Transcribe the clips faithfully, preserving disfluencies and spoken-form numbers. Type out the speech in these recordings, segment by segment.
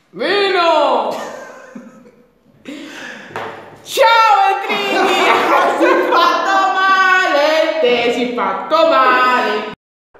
Vino! Ciao Etrini! Si è fatto male! Te si è fatto male!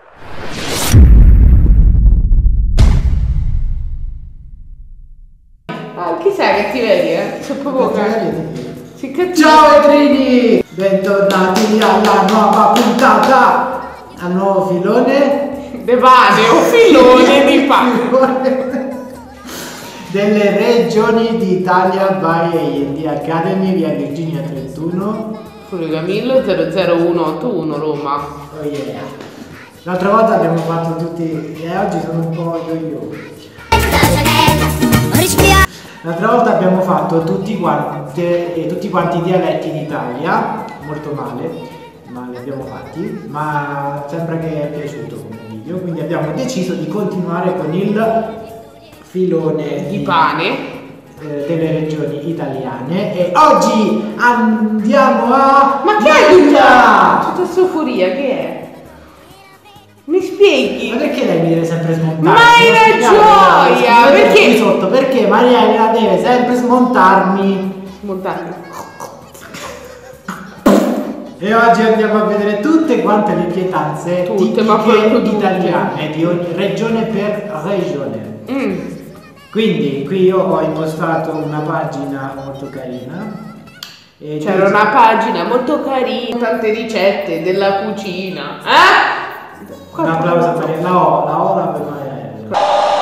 Ah, chissà che ti vedi, eh? C'è proprio sì, che ciao Etrini! Bentornati alla nuova puntata! Al nuovo filone de pane, un filone di pane delle regioni d'Italia by A and D Academy, via Virginia trentuno, Furio Camillo zero zero uno otto uno Roma. Oh yeah! L'altra volta abbiamo fatto tutti e oggi sono un po' io. L'altra volta abbiamo fatto tutti quanti, eh, tutti quanti i dialetti d'Italia, molto male, ma li abbiamo fatti, ma sembra che è piaciuto come video, quindi abbiamo deciso di continuare con il filone di pane eh, delle regioni italiane e oggi andiamo a... Ma che è tutta, tutta questa euforia? Che è? Mi spieghi? Ma perché lei mi deve sempre smontare? Ma è una gioia! Perché? Qui sotto, perché Mariella deve sempre smontarmi. Smontarmi. E oggi andiamo a vedere tutte quante le pietanze tutte, ma tipiche italiane, di ogni regione per regione. Mm. Quindi qui io ho impostato una pagina molto carina. C'era una pagina molto carina, tante ricette della cucina. Eh? Un applauso per la O, la O la per Mariella.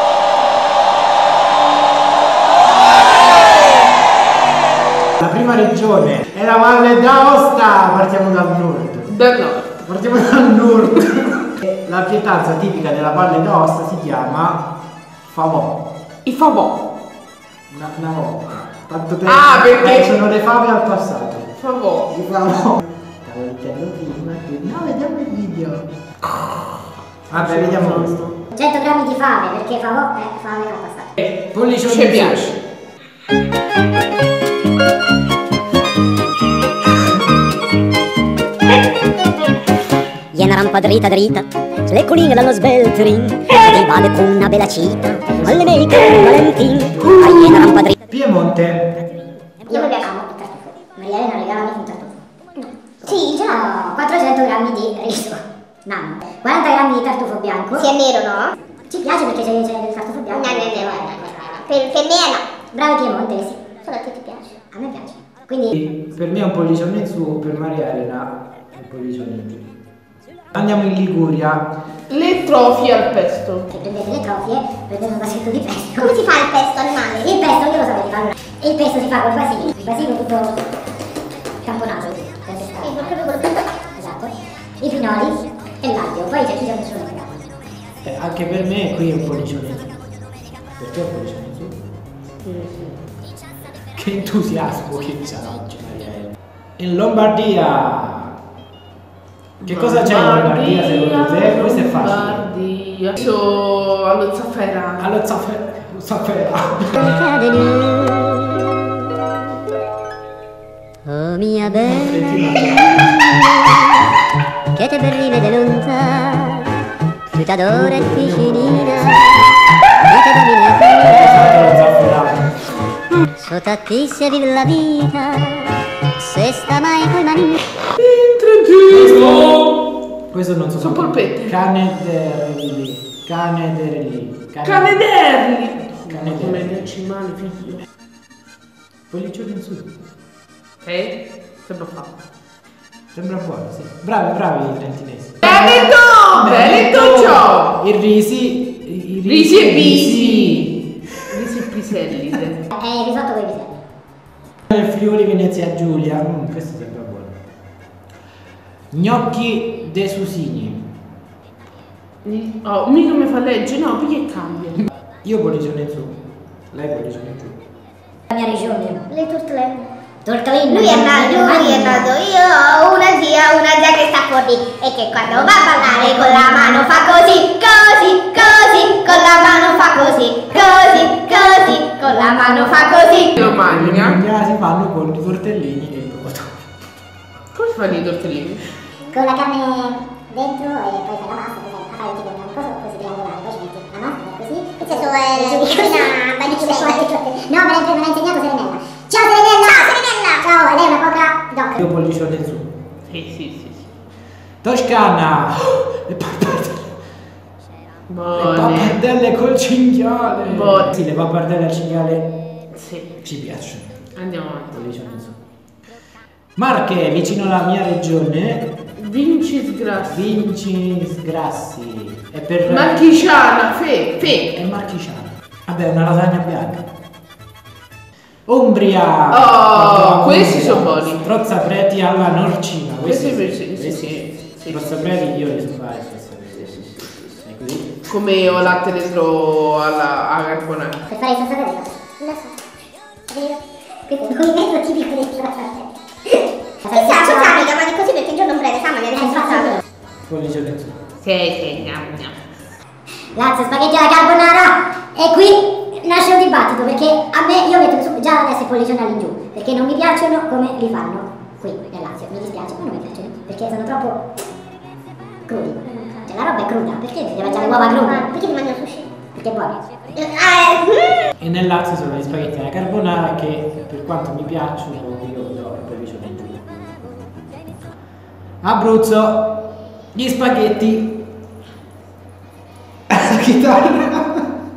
La prima regione è la Valle d'Aosta, partiamo dal nord. Dal nord. Partiamo dal nord. La pietanza tipica della Valle d'Aosta si chiama favò. I favò. Una, una volta. Tanto tempo. Ah, perché? Eh, sono le fave al passato. Favò. I favò. Stavo dicendo prima che... No, vediamo il video. Vabbè, vediamo questo. cento grammi di fave, perché favò è fave al passato. E pollicioni. Ci piace. Viene una rampa dritta dritta, le colline dallo sveltrin, arrivate con una bella cita, alle mediche con Valentin, viene una rampa dritta. Piemonte. Io mi piacciono il tartufo. Maria Elena regalami un tartufo. Sì, già. quattrocento grammi di riso. Nano. quaranta grammi di tartufo bianco. Sì, è nero, no? Ci piace perché c'è del tartufo bianco. No, no, no, no. Per, per me no. Bravo Piemonte, sì. Solo a te ti piace. A me piace. Quindi... Per me è un pollicione in su, per Maria Elena è un pollicione in giù. Andiamo in Liguria. Le trofie al pesto. Che prendete le trofie, prendete un vasetto di pesto. Come si fa il pesto animale? Il pesto io lo sapevo fare. E il pesto si fa col basilico. Il basilico tutto tamponato. Per testare. Sì, proprio quello che... Esatto. I pinoli e l'aglio. Poi c'è chi c'è nessuno che Eh, anche per me qui è un pollicione in su. Per te è un pollicione in su? Sì, sì. Che entusiasmo che c'ha oggi Maria Elena. In Lombardia. Che cosa c'è in Lombardia secondo te? Questo è facile. Lombardia. So allo zafferano. Allo zafferano. Zafferano. Oh mia bella, che te berrime de lontà, frutta d'oro e piscinina, che te domina qui, sotto a te se vive la vita, se sta mai coi mani. Questo non so. Sono polpette. Canederli. Canederli. Canederli. Canederli. Come mi accimali, figlio. Pollicione in su. Ok? Sembra fatto. Sembra buono, sì. Bravi, bravi i trentinesi. Veneto! Veneto ciò! I risi. I Risi e bisi. Risi e piselli. È il risotto con i piselli. Nel Friuli Venezia Giulia. Mm, questo sembra buono. Gnocchi de Susini. Oh, mica mi fa leggere, no, perché cambia? Io pollicione in su. Lei pollicione in giù. La mia regione. Le tortellini. Tortellini. Lui è nato, lui è nato, io ho una zia, una zia che sta fuori e che quando va a ballare con la mano fa così, così, così, con la mano fa così, così, così, con la mano fa così. Lo Le mangia. mangiare si fanno con i tortellini e il brodo. Come si fanno i tortellini? Con la carne dentro e poi fai la massa, poi fai, fai tipo una cosa così triangolare, poi ci metti la massa così. Questo è cucina bagno Io pollicione su. Sì, sì, sì, sì. Toscana. Le pappardelle. Le Buone. pappardelle col cinghiale. Buone. Sì, le pappardelle al cinghiale Sì. ci piacciono. Andiamo avanti. Pollicione su. Marche, vicino alla mia regione. Vinci Sgrassi. Vinci Sgrassi. È per... Marchigiana, fe, fe. È marchigiana. Vabbè, una lasagna bianca. Umbria. Oh, Umbria. questi sono buoni. Strozza preti alla norcina. Questi sì, sì, sì, questi sì, sì. Strozza preti io li so fare. È così. Come ho latte dentro alla, alla carbonara. Per fare il salsa verde? Lo so. Vero? Questo è il movimento tipico dei salsa. Chissà, ci fanno i chiamati così perché il giorno breve sa, ma ne avete fatto. Pollicione su. Sì, sì, andiamo, andiamo. Lazio, spaghetti alla carbonara. E qui nasce un dibattito perché a me, io metto su, già adesso i pollicioni all'ingiù perché non mi piacciono come li fanno qui nel Lazio. Mi dispiace, ma non mi piacciono perché sono troppo crudi. Cioè la roba è cruda, perché si deve mangiare le uova crude? Perché ti mangi il sushi? Perché è buono. Eh, E nel Lazio sono gli spaghetti alla carbonara che per quanto mi piacciono io do il pollicione in giù. Abruzzo, gli spaghetti. La chitarra.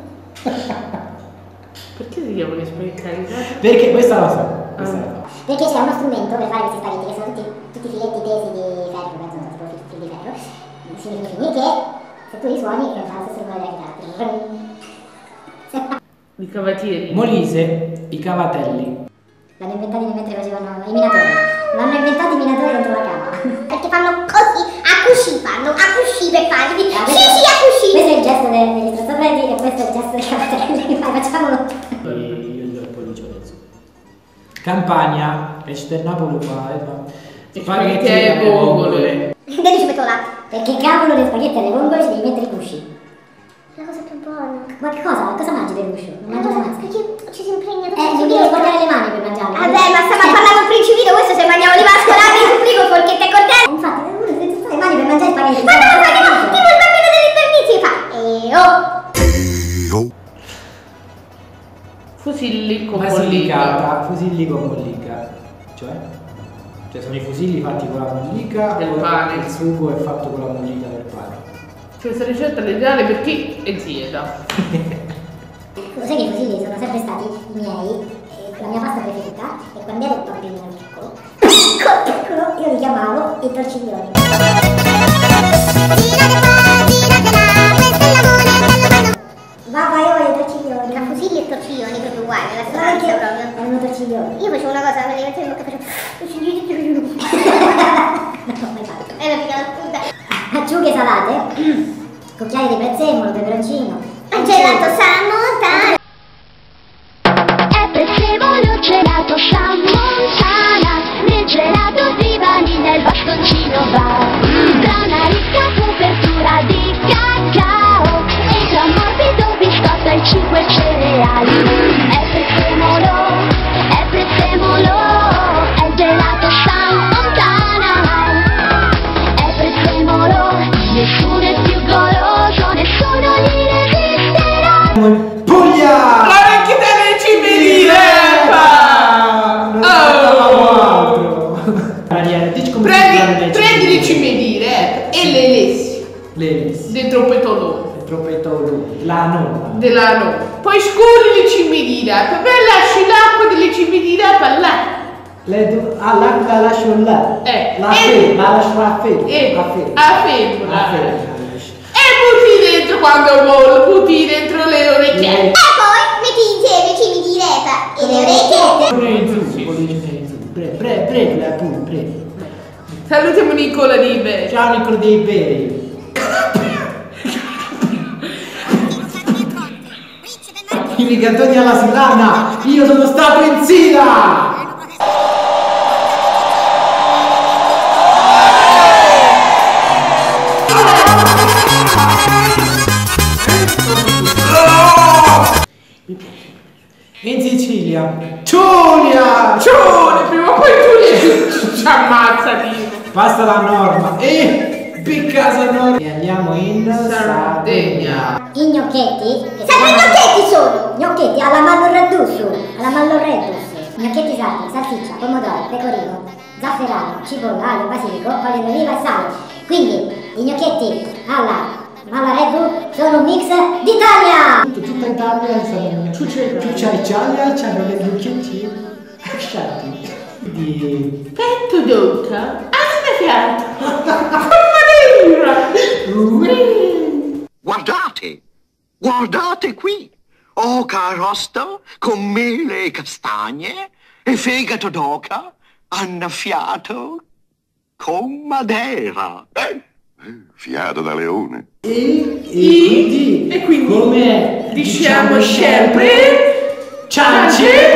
Perché si chiamano spaghetti alla carbonara? Perché questa la so. Questa la so. Perché c'è uno strumento per fare questi spaghetti che sono tutti, tutti filetti tesi di ferro, penso sono tipo fili di ferro, fini fini che se tu li suoni fa lo stesso rumore della chitarra. I cavatieri. Molise, i cavatelli. L'hanno inventati mentre facevano i minatori. L'hanno inventati i minatori dentro la cava. perché fanno così, a cuscì fanno, a cuscì per fare. Sì, Ah, sì, questo- a cuscì. Questo è il gesto de- degli strozzapreti e questo è il gesto dei cavatelli. Vai, facciamolo. E io gli do il pollicione su. Campania, esce Napoli qua. Spaghetti alle vongole. Dove ci metto là? Perché cavolo le spaghetti alle vongole ci devi mettere i cusci. La cosa più buona. Ma che cosa? Cosa mangi del guscio? Non mangi la mazza. Perché ci si impregna Eh, mi devo sporcare le mani per mangiarlo. Vabbè, ma stiamo a parlare con Principino, questo se mangiamo li vascolati, ti supplico, forchette e coltelli. Infatti, uno si deve le mani per mangiare i spaghetti. Ma no, ma no, tipo il bambino degli internizi fa. E oh. Fusilli con mollica. Basilicata, fusilli con mollica. Cioè? Cioè sono i fusilli fatti con la mollica Del o pane. il sugo è fatto con la mollica del pane? Questa ricetta è ideale per chi è zieta. Lo sai che i fusilli sono sempre stati i miei, eh, la mia pasta preferita, e quando ero un bambino piccolo, piccolo, piccolo, io li chiamavo i torciglioni. Va, vai, io voglio i torciglioni. Tra fusilli e torciglioni proprio uguali, la Guarda che stanza proprio. erano torciglioni. Io facevo una cosa, me le mettevo in bocca e facevo. Non l'ho mai fatto. E la figa puta. Acciughe salate, cucchiaio di prezzemolo, peperoncino, Il gelato Samontana. È prezzemolo gelato Samontana, nel gelato di vaniglia il bastoncino va. Tra una ricca copertura di cacao e tra un morbido biscotto e cinque cereali. È prezzemolo, è prezzemolo, è il gelato Samontana. È prezzemolo, nessuno è più goloso, nessuno gli resisterà. Puglia! La vecchia delle ciminiere! Non aspettavamo altro. Daniele, dici come si Prendi, fanno le prendi le ciminiere? ciminiere e le lessi Le lessi. dentro un petolone Il troppetolo. La nonna. della no. Poi scuri le ciminiere, poi lasci l'acqua delle ciminiere per là. Le do- ah, l'acqua la lascio là. Eh, La e- fe, la lascio a fe. E A fe. a femmina. A fe. E butti dentro quando vuoi, butti dentro le orecchiette. E poi metti insieme i cimi di repa e le orecchiette. Pollicione pollicione su. Pre, pre, pre, la pu, pre. Salutiamo Nicola Di Beh. Ciao Nicola dei Beri. I rigatoni alla Silana. Io sono stato in Sila. In Sicilia. Giulia. Cione, prima o poi tu ci ammazza, Dio. Basta la norma. E Picasso norma. E andiamo in Sardegna. I gnocchetti, che si Sempre i chiamano- gnocchetti sono. Gnocchetti alla mallo reddussu, alla mallo reddus. gnocchetti sardi, salsiccia, pomodoro, pecorino, zafferano, cipolla, aglio, basilico, olio d'oliva e sale. Quindi i gnocchetti alla, alla Red Bull sono un mix d'Italia! Tutta, tutta Italia sono... Tu c'è Tu c'hai Italia, c'hanno le gnocchetti sciarpi. Di... petto d'oca, annaffiato, forma nera. Guardate, guardate qui, oca arrosto con mele e castagne e fegato d'oca annaffiato con madera. Eh, fiato da leone. E, e, quindi, e quindi come diciamo sempre, ciance